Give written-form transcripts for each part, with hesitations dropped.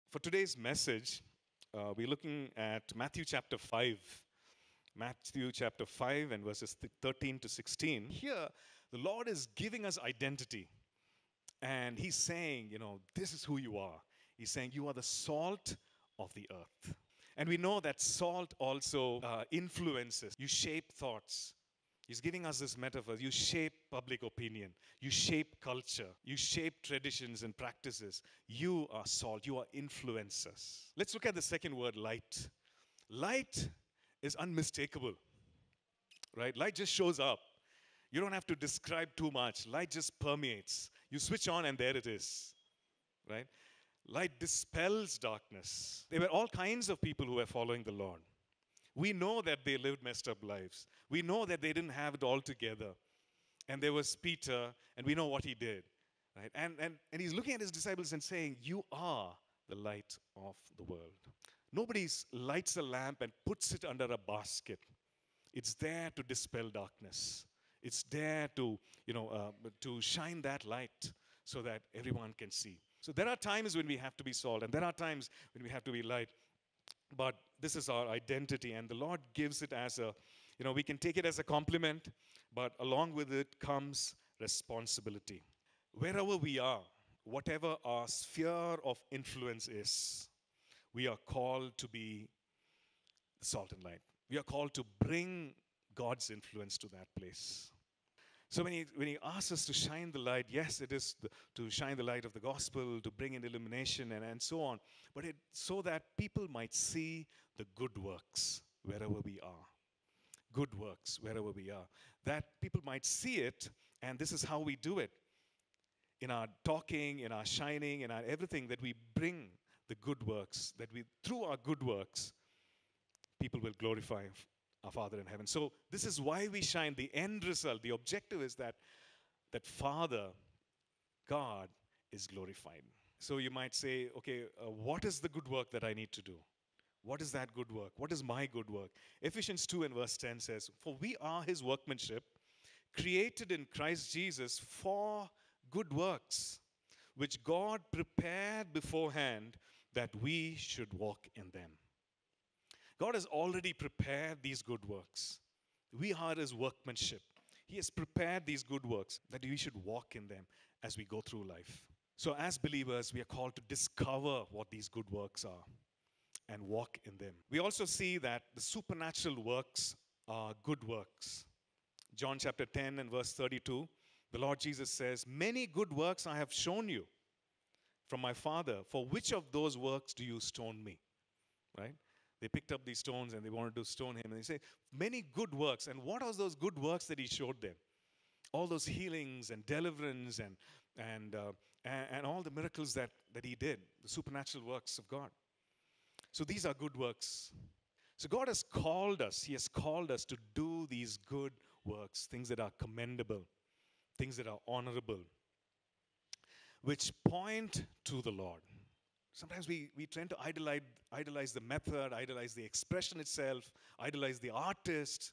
For today's message, we're looking at Matthew chapter 5. Matthew chapter 5 and verses 13 to 16. Here, the Lord is giving us identity. And He's saying, this is who you are. He's saying, you are the salt of the earth. And we know that salt also influences. You shape thoughts. He's giving us this metaphor. You shape public opinion. You shape culture. You shape traditions and practices. You are salt. You are influencers. Let's look at the second word, light. Light is unmistakable, right? Light just shows up. You don't have to describe too much. Light just permeates. You switch on and there it is, right? Light dispels darkness. There were all kinds of people who were following the Lord. We know that they lived messed up lives. We know that they didn't have it all together. And there was Peter, and we know what he did. Right? And he's looking at his disciples and saying, you are the light of the world. Nobody lights a lamp and puts it under a basket. It's there to dispel darkness. It's there to shine that light so that everyone can see. So there are times when we have to be salt, and there are times when we have to be light. But this is our identity, and the Lord gives it as we can take it as a compliment, but along with it comes responsibility. Wherever we are, whatever our sphere of influence is, we are called to be the salt and light. We are called to bring God's influence to that place. So when he asks us to shine the light, yes, it is to shine the light of the gospel, to bring in illumination and so on, but so that people might see the good works wherever we are. Good works wherever we are. That people might see it, and this is how we do it. In our talking, in our shining, in our everything, that we bring the good works, that through our good works, people will glorify our Father in heaven. So this is why we shine. The end result, the objective is that Father, God, is glorified. So you might say, okay, what is the good work that I need to do? What is that good work? What is my good work? Ephesians 2 and verse 10 says, for we are His workmanship, created in Christ Jesus for good works, which God prepared beforehand that we should walk in them. God has already prepared these good works. We are His workmanship. He has prepared these good works that we should walk in them as we go through life. So as believers, we are called to discover what these good works are and walk in them. We also see that the supernatural works are good works. John chapter 10 and verse 32, the Lord Jesus says, many good works I have shown you from my Father. For which of those works do you stone me? Right? They picked up these stones and they wanted to stone him. And they say, many good works. And what are those good works that he showed them? All those healings and deliverance and all the miracles that he did, the supernatural works of God. So these are good works. So God has called us. He has called us to do these good works, things that are commendable, things that are honorable, which point to the Lord. Sometimes we tend to idolize the method, idolize the expression itself, idolize the artist.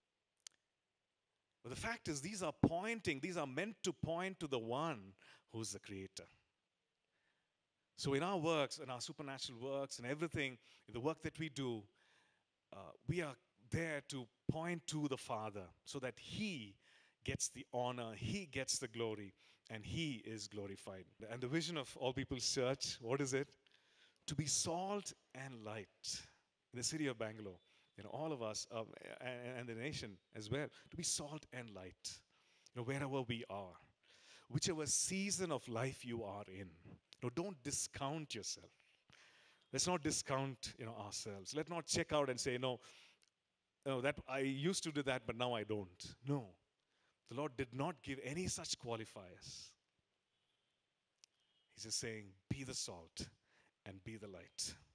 But the fact is, these are meant to point to the one who is the creator. So in our works, in our supernatural works and everything, in the work that we do, we are there to point to the Father so that He gets the honor, He gets the glory, and He is glorified. And the vision of All People's Church, what is it? To be salt and light in the city of Bangalore. All of us and the nation as well. To be salt and light, wherever we are. Whichever season of life you are in. Don't discount yourself. Let's not discount ourselves. Let's not check out and say, no, that I used to do that, but now I don't. No. The Lord did not give any such qualifiers. He's just saying, be the salt and be the light.